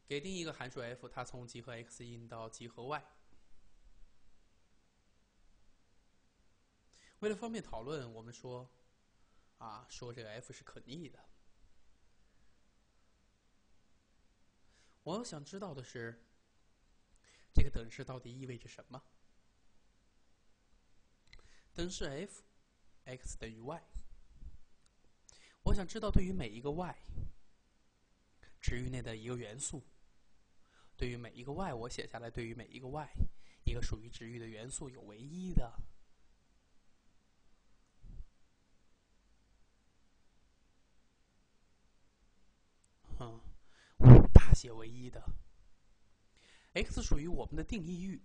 给定一个函数 f， 它从集合 x 引到集合 y。为了方便讨论，我们说这个 f 是可逆的。我想知道的是，这个等式到底意味着什么？等式 f，x 等于 y。我想知道对于每一个 y， 值域内的一个元素，对于每一个 y， 我写下来，对于每一个 y， 一个属于值域的元素有唯一的。大写唯一的 x 属于我们的定义域。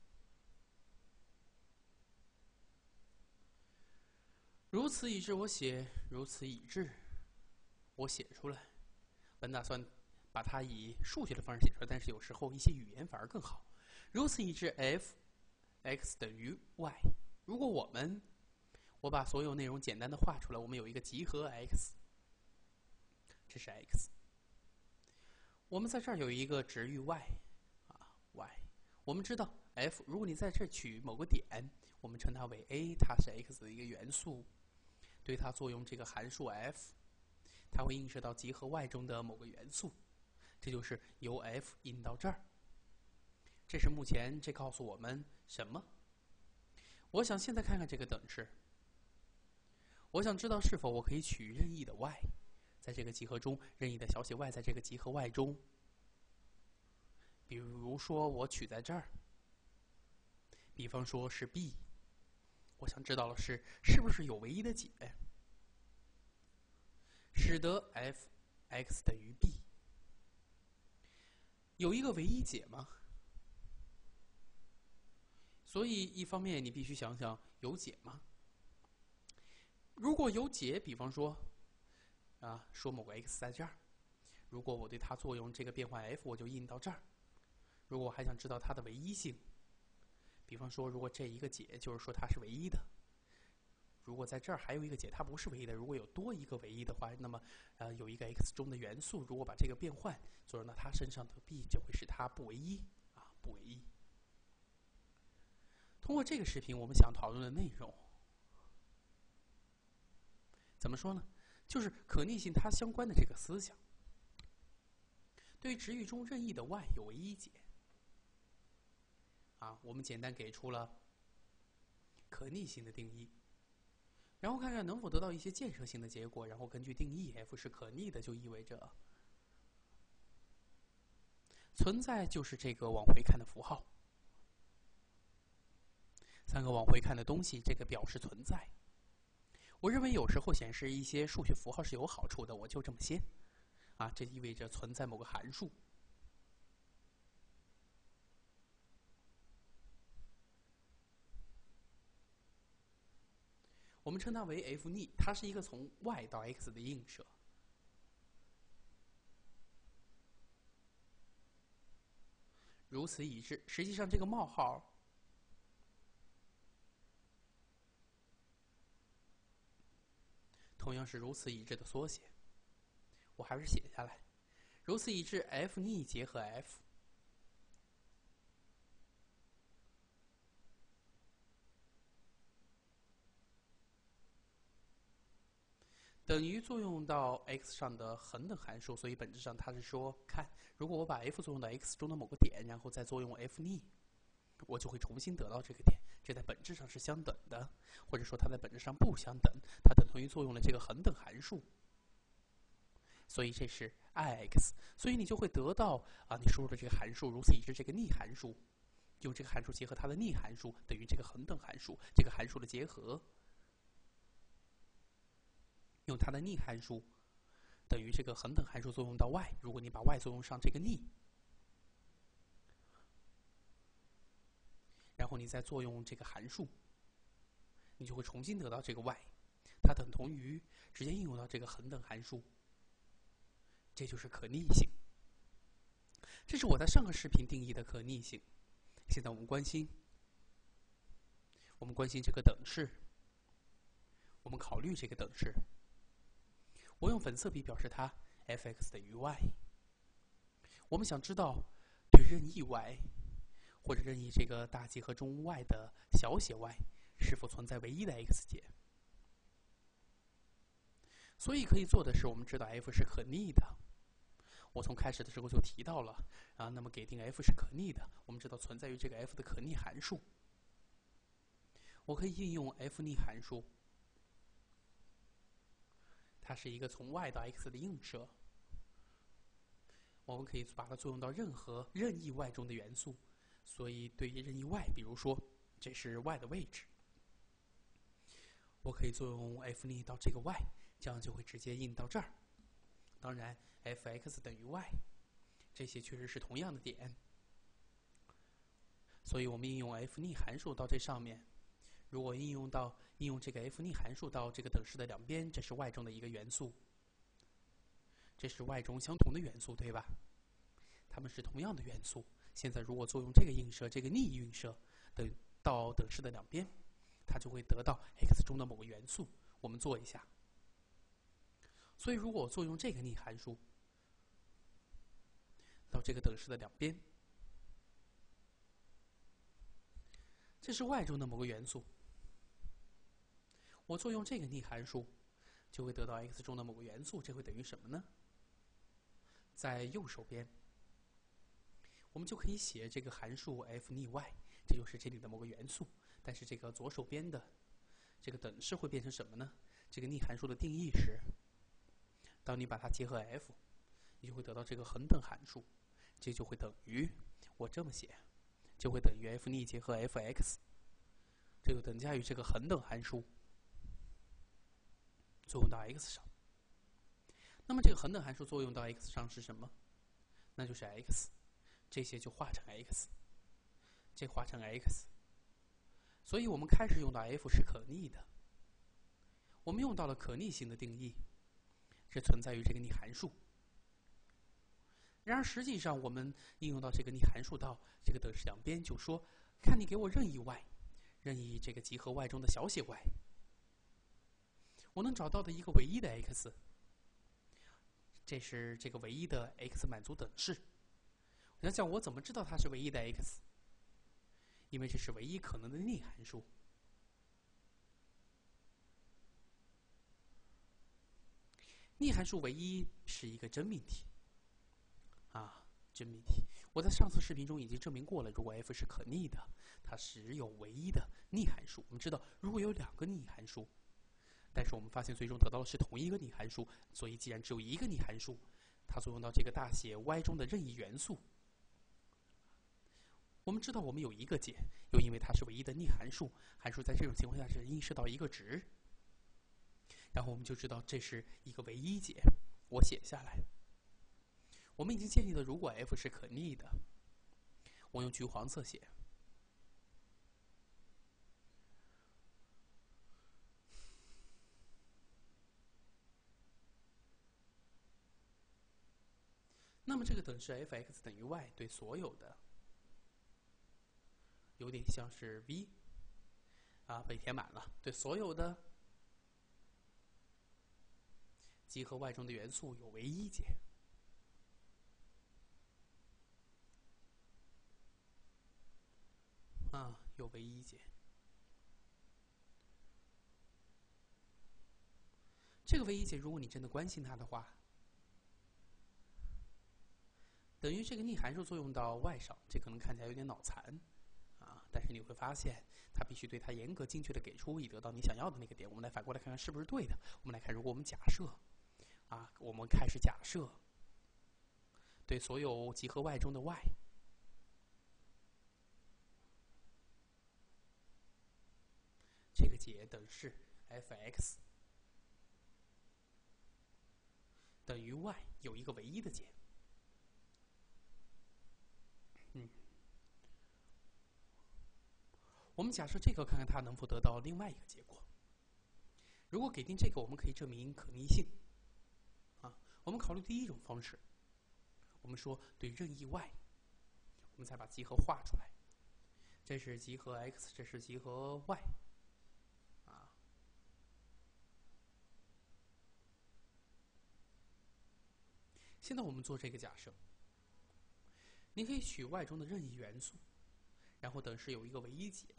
如此已至，我写如此已至，我写出来。本打算把它以数学的方式写出来，但是有时候一些语言反而更好。如此已至 f(x) 等于 y。如果我把所有内容简单的画出来，我们有一个集合 x， 这是 x。我们在这儿有一个值域 y， y。我们知道 f， 如果你在这儿取某个点，我们称它为 a， 它是 x 的一个元素，对它作用这个函数 f， 它会映射到集合 y 中的某个元素，这就是由 f 引到这儿。这是目前这告诉我们什么？我想现在看看这个等式。我想知道是否我可以取任意的 y， 在这个集合中任意的小写 y 在这个集合 y 中。比如说我取在这儿，比方说是 b， 我想知道的是不是有唯一的解，使得 f(x) 等于 b。有一个唯一解吗？所以一方面你必须想想有解吗？如果有解，比方说说某个 x 在这儿，如果我对它作用这个变换 f， 我就印到这儿。如果我还想知道它的唯一性，比方说如果这一个解就是说它是唯一的，如果在这儿还有一个解它不是唯一的，如果有多一个唯一的话，那么有一个 x 中的元素，如果把这个变换作用到它身上的 b， 就会使它不唯一不唯一。通过这个视频，我们想讨论的内容怎么说呢？就是可逆性它相关的这个思想。对于值域中任意的 y 有唯一解我们简单给出了可逆性的定义，然后看看能否得到一些建设性的结果，然后根据定义 f 是可逆的，就意味着存在就是这个往回看的符号，三个往回看的东西，这个表示存在。我认为有时候显示一些数学符号是有好处的，我就这么先这意味着存在某个函数。我们称它为 f 逆，它是一个从 y 到 x 的映射。如此已至，实际上这个冒号同样是如此已至的缩写，我还是写下来。如此已至 f 逆结合 f， 等于作用到 x 上的恒等函数，所以本质上它是说，看，如果我把 f 作用到 x 中的某个点，然后再作用 f 逆，我就会重新得到这个点，这在本质上是相等的，或者说它在本质上不相等，它等同于作用了这个恒等函数。所以这是 ix， 所以你就会得到你输入的这个函数，如此已至这个逆函数，用这个函数结合它的逆函数，等于这个恒等函数，这个函数的结合，用它的逆函数等于这个恒等函数作用到 y， 如果你把 y 作用上这个逆，然后你再作用这个函数，你就会重新得到这个 y， 它等同于直接应用到这个恒等函数，这就是可逆性。这是我在上个视频定义的可逆性。现在我们关心这个等式，我们考虑这个等式。我用粉色笔表示它 f(x) 等于 y。 我们想知道对任意 y 或者任意这个大集合中 y 的小写 y 是否存在唯一的 x 节。所以可以做的是，我们知道 f 是可逆的。我从开始的时候就提到了那么给定 f 是可逆的，我们知道存在于这个 f 的可逆函数。我可以应用 f 逆函数，它是一个从 y 到 x 的映射。我们可以把它作用到任意 y 中的元素，所以对于任意 y， 比如说这是 y 的位置，我可以作用 f 逆到这个 y， 这样就会直接印到这儿。当然 f(x) 等于 y， 这些确实是同样的点，所以我们应用 f 逆函数到这上面。如果应用这个 f 逆函数到这个等式的两边，这是 y 中的一个元素，这是 y 中相同的元素，对吧？它们是同样的元素。现在如果作用这个映射，这个逆映射到等式的两边，它就会得到 x 中的某个元素。我们做一下。所以如果我作用这个逆函数到这个等式的两边，这是 y 中的某个元素。我作用这个逆函数，就会得到 x 中的某个元素，这会等于什么呢？在右手边，我们就可以写这个函数 f 逆 y， 这就是这里的某个元素。但是这个左手边的这个等式会变成什么呢？这个逆函数的定义是，当你把它结合 f， 你就会得到这个恒等函数，这就会等于我这么写，就会等于 f 逆结合 f(x)， 这就等价于这个恒等函数作用到 x 上。那么这个恒等函数作用到 x 上是什么？那就是 x， 这些就化成 x， 这化成 x。所以我们开始用到 f 是可逆的，我们用到了可逆性的定义，是存在于这个逆函数。然而实际上我们应用到这个逆函数到这个等式两边，就说看你给我任意 y， 任意这个集合 y 中的小写 y， 我能找到的一个唯一的 x， 这是这个唯一的 x 满足等式。想想我怎么知道它是唯一的 x？ 因为这是唯一可能的逆函数。逆函数唯一是一个真命题真命题。我在上次视频中已经证明过了，如果 f 是可逆的，它只有唯一的逆函数。我们知道，如果有两个逆函数，但是我们发现最终得到的是同一个逆函数，所以既然只有一个逆函数，它作用到这个大写 y 中的任意元素，我们知道我们有一个解，又因为它是唯一的逆函数，函数在这种情况下是映射到一个值，然后我们就知道这是一个唯一解。我写下来。我们已经建立了，如果 f 是可逆的，我用橘黄色写。那么这个等式 f(x) 等于 y 对所有的，有点像是 v 被填满了，对所有的集合 y 中的元素有唯一解。有唯一解。这个唯一解，如果你真的关心它的话，等于这个逆函数作用到 y 上，这可能看起来有点脑残但是你会发现，它必须对它严格精确的给出，以得到你想要的那个点。我们来反过来看看是不是对的。我们来看，如果我们假设我们开始假设对所有集合 y 中的 y， 这个解等式 f(x) 等于 y 有一个唯一的解。我们假设这个，看看它能否得到另外一个结果。如果给定这个，我们可以证明可逆性。我们考虑第一种方式，我们说对任意 y， 我们再把集合画出来。这是集合 x， 这是集合 y。现在我们做这个假设， 你可以取 y 中的任意元素，然后等式有一个唯一解。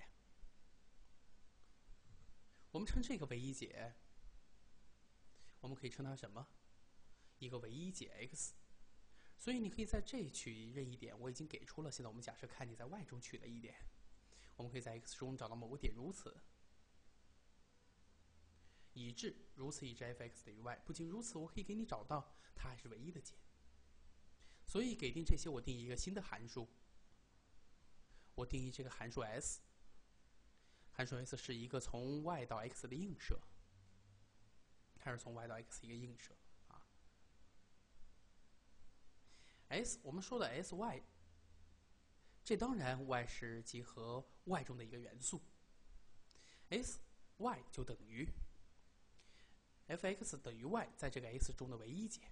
我们称这个唯一解，我们可以称它什么？一个唯一解 x。所以你可以在这取任意点，我已经给出了。现在我们假设看你在 y 中取了一点，我们可以在 x 中找到某个点，如此已知f(x) 等于 y。不仅如此，我可以给你找到它还是唯一的解。所以给定这些，我定义一个新的函数。我定义这个函数 s， 函数 s 是一个从 y 到 x 的映射，它是从 y 到 x 一个映射啊。s 我们说的 sy， 这当然 y 是集合 y 中的一个元素 ，sy 就等于 f(x) 等于 y 在这个 s 中的唯一解。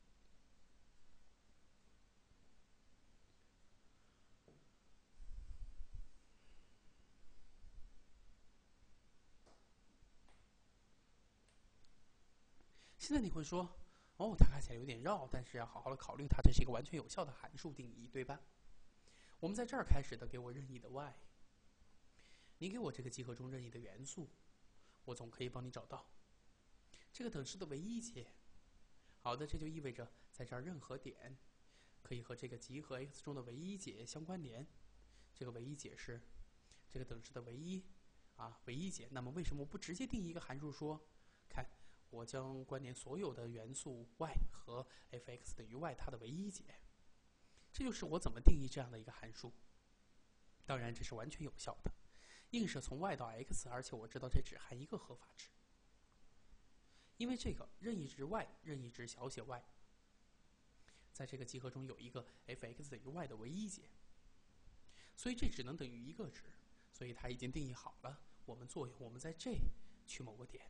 现在你会说，哦，它看起来有点绕，但是要好好的考虑它，这是一个完全有效的函数定义，对吧？我们在这儿开始的，给我任意的 y， 你给我这个集合中任意的元素，我总可以帮你找到这个等式的唯一解。好的，这就意味着在这儿任何点可以和这个集合 x 中的唯一解相关联。这个唯一解是这个等式的唯一唯一解。那么为什么我不直接定义一个函数说，看我将关联所有的元素 y 和 f(x) 等于 y 它的唯一解？这就是我怎么定义这样的一个函数。当然，这是完全有效的，映射从 y 到 x， 而且我知道这只含一个合法值，因为这个任意值 y 任意值小写 y， 在这个集合中有一个 f(x) 等于 y 的唯一解，所以这只能等于一个值，所以它已经定义好了。我们作用，我们在这取某个点。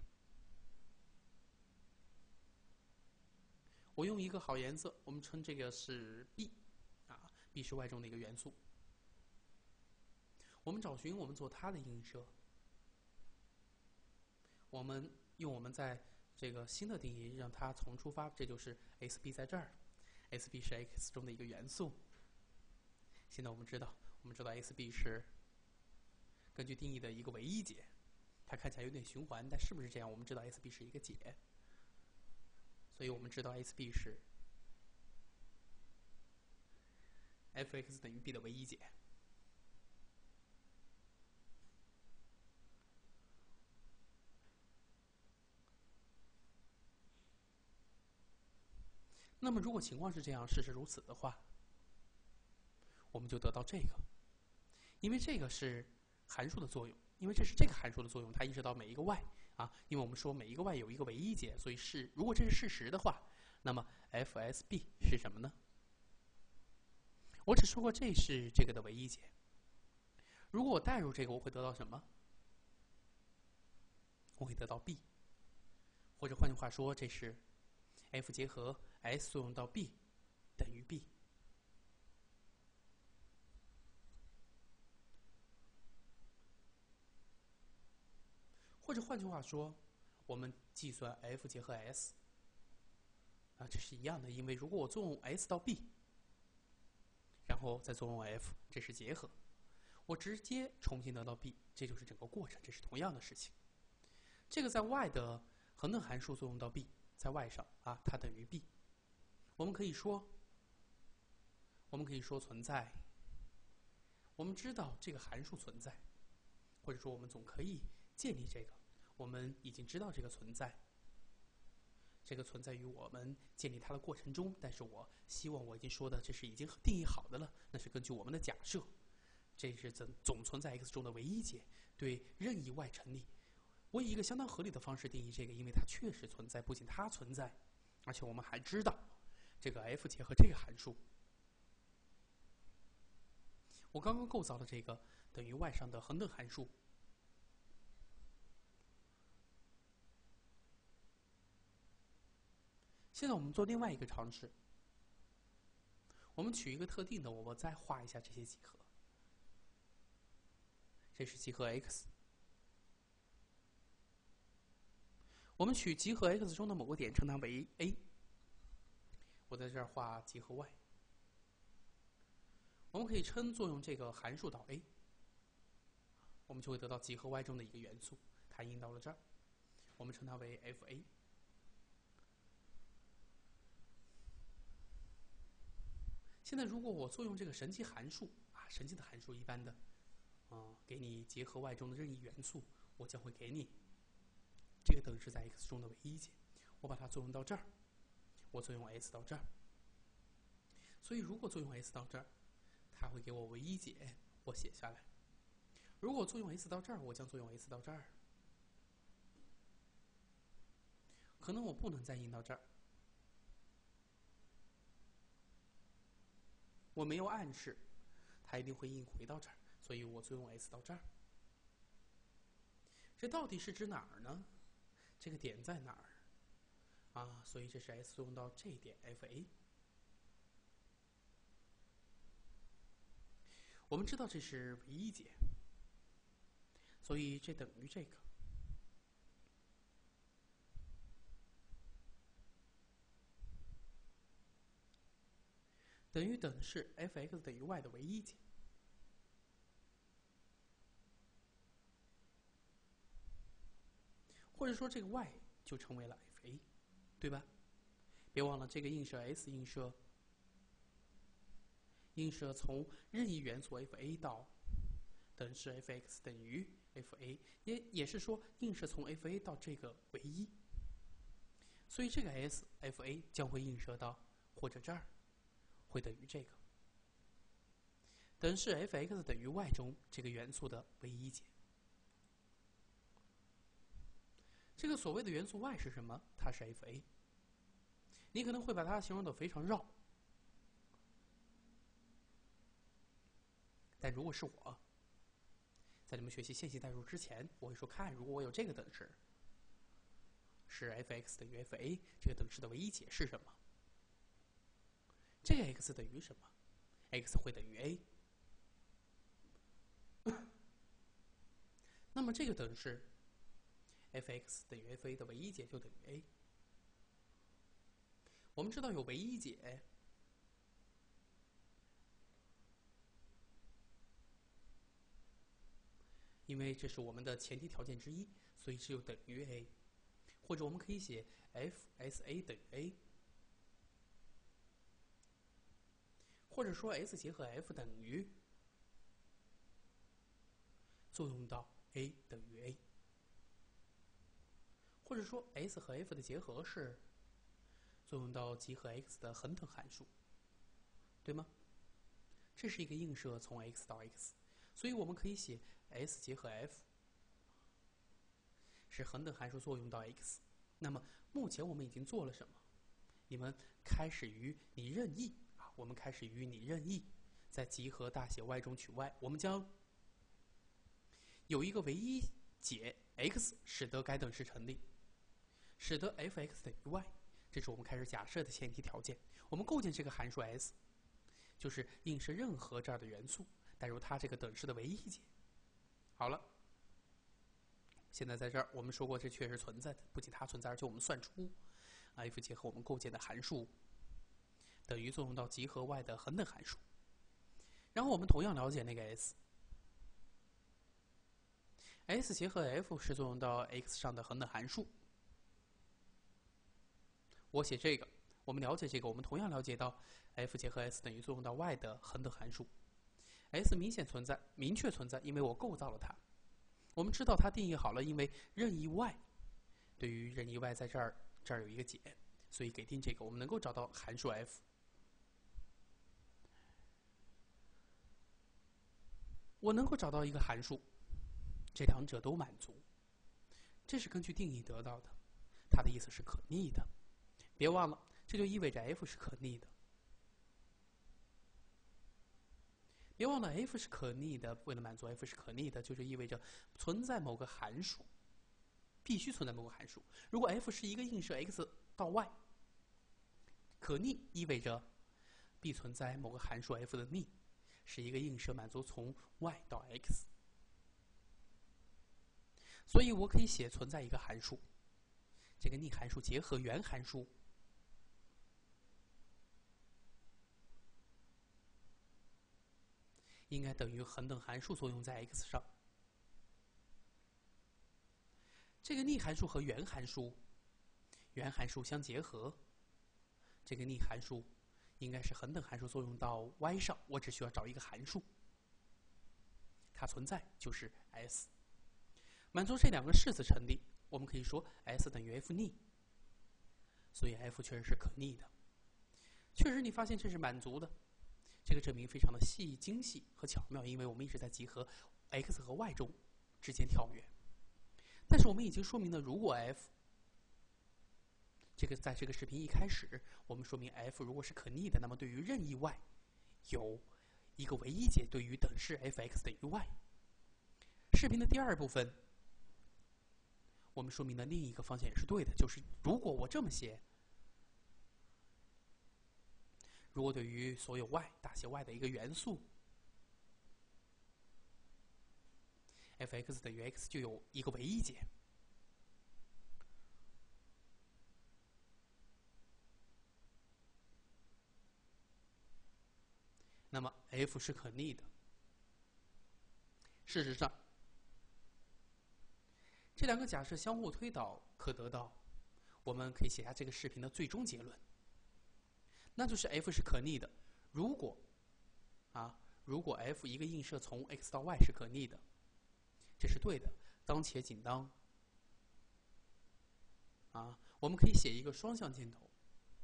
我用一个好颜色，我们称这个是 b，b 是 y 中的一个元素。我们找寻，我们做它的映射。我们用我们在这个新的定义让它从出发，这就是 sb 在这儿 ，sb 是 x 中的一个元素。现在我们知道 sb 是根据定义的一个唯一解，它看起来有点循环，但是不是这样？我们知道 sb 是一个解，所以我们知道 sb 是 f(x) 等于 b 的唯一解。那么如果情况是这样，事实如此的话，我们就得到这个，因为这个是函数的作用，因为这是这个函数的作用，它映射到每一个 y 因为我们说每一个 y 有一个唯一解，所以如果这是事实的话，那么 fsb 是什么呢？我只说过这是这个的唯一解。如果我代入这个，我会得到什么？我会得到 b， 或者换句话说，这是 f 结合 s 作用到 b 等于 b。或者换句话说，我们计算 f 结合 s， 这是一样的，因为如果我作用 s 到 b， 然后再作用 f， 这是结合，我直接重新得到 b， 这就是整个过程，这是同样的事情。这个在 y 的恒等函数作用到 b， 在 y 上它等于 b。我们可以说存在，我们知道这个函数存在，或者说我们总可以建立这个。我们已经知道这个存在，这个存在于我们建立它的过程中，但是我希望我已经说的这是已经定义好的了，那是根据我们的假设，这是总存在 x 中的唯一解，对任意 y 成立。我以一个相当合理的方式定义这个，因为它确实存在，不仅它存在，而且我们还知道这个 f 结合这个函数。我刚刚构造了这个等于 y 上的恒等函数。现在我们做另外一个尝试，我们取一个特定的，我再画一下这些集合。这是集合 x， 我们取集合 x 中的某个点，称它为 a。我在这儿画集合 y， 们可以称作用这个函数到 a， 我们就会得到集合 y 中的一个元素，它印到了这儿，我们称它为 fa。现在如果我作用这个神奇函数啊，神奇的函数一般的，给你结合 y 中的任意元素，我将会给你这个等式在 x 中的唯一解。我把它作用到这儿，我作用 s 到这儿。所以如果作用 s 到这儿，它会给我唯一解，我写下来。如果作用 s 到这儿，我将作用 s 到这儿。可能我不能再印到这儿，我没有暗示它一定会印回到这儿，所以我作用 s 到这儿。这到底是指哪儿呢？这个点在哪儿啊？所以这是 s 作用到这点 fa。我们知道这是唯一解，所以这等于这个。等于等式 f(x) 等于 y 的唯一解。或者说这个 y 就成为了 fa， 对吧？别忘了这个映射 s 映射从任意元素 fa 到等式 f(x) 等于 fa， 也是说映射从 fa 到这个唯一。所以这个 s fa 将会映射到或者这儿，会等于这个等式 f(x) 等于 y 中这个元素的唯一解。这个所谓的元素 y 是什么？它是 fa。你可能会把它形容得非常绕，但如果是我，在你们学习线性代数之前，我会说：看，如果我有这个等式，是 f(x) 等于 fa， 这个等式的唯一解是什么？这个 x 等于什么 ？x 会等于 a。那么这个等式 f(x) 等于 fa 的唯一解就等于 a。我们知道有唯一解，因为这是我们的前提条件之一，所以只有等于 a。或者我们可以写 f(sa) 等于 a， 或者说 s 结合 f 等于作用到 a 等于 a， 或者说 s 和 f 的结合是作用到集合 x 的恒等函数，对吗？这是一个映射从 x 到 x， 所以我们可以写 s 结合 f 是恒等函数作用到 x。那么目前我们已经做了什么？你们开始于你任意啊，我们开始于你任意，在集合大写 y 中取 y， 我们将有一个唯一解 x， 使得该等式成立，使得 f(x) 等于 y， 这是我们开始假设的前提条件。我们构建这个函数 s， 就是映射任何这儿的元素，带入它这个等式的唯一解。好了。现在在这儿，我们说过这确实存在的，不仅它存在，而且我们算出 f 结合我们构建的函数等于作用到集合 y 的恒等函数。然后我们同样了解那个 s 结合 f 是作用到 x 上的恒等函数。我写这个，我们了解这个，我们同样了解到 f 结合 s 等于作用到 y 的恒等函数。s 明显存在，明确存在，因为我构造了它。我们知道它定义好了，因为任意 y 对于任意 y 在这儿有一个解，所以给定这个，我们能够找到函数 f。我能够找到一个函数，这两者都满足，这是根据定义得到的，它的意思是可逆的。别忘了，这就意味着 f 是可逆的。别忘了 f 是可逆的，为了满足 f 是可逆的，就是意味着存在某个函数，必须存在某个函数。如果 f 是一个映射 x 到 y， 可逆意味着必存在某个函数 f 的逆是一个映射满足从 y 到 x。所以我可以写存在一个函数，这个逆函数结合原函数， 应该等于恒等函数作用在 x 上。这个逆函数和原函数相结合，这个逆函数应该是恒等函数作用到 y 上，我只需要找一个函数，它存在就是 s。满足这两个式子成立，我们可以说 s 等于 f 逆，所以 f 确实是可逆的。确实，你发现这是满足的，这个证明非常的精细和巧妙，因为我们一直在集合 x 和 y 中之间跳跃。但是我们已经说明了，如果 f 在这个视频一开始，我们说明 f 如果是可逆的，那么对于任意 y 有一个唯一解，对于等式 f(x) 等于 y。视频的第二部分，我们说明的另一个方向也是对的，就是如果我这么写，如果对于所有 y 大写 y 的一个元素 f(x) 等于 x 就有一个唯一解。那么 f 是可逆的。事实上，这两个假设相互推导，可得到我们可以写下这个视频的最终结论，那就是 f 是可逆的。如果 f 一个映射从 x 到 y 是可逆的，这是对的。当且仅当我们可以写一个双向箭头，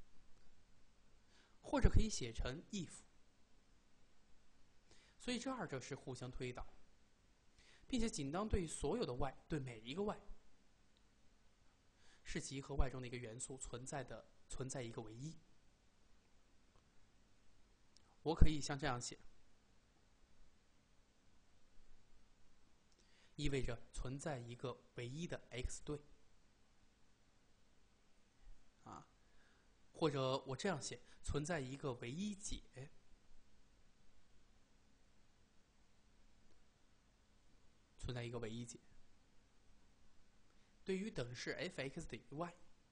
或者可以写成 if。所以这二者是互相推导，并且仅当对所有的 y， 对每一个 y， 是集合 y 中的一个元素存在一个唯一。我可以像这样写，意味着存在一个唯一的 x 对，或者我这样写，存在一个唯一解。存在一个唯一解。对于等式 f(x) 等于 y，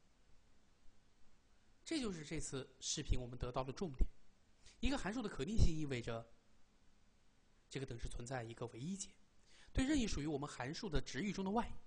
这就是这次视频我们得到的重点。一个函数的可逆性意味着这个等式存在一个唯一解，对任意属于我们函数的值域中的 y，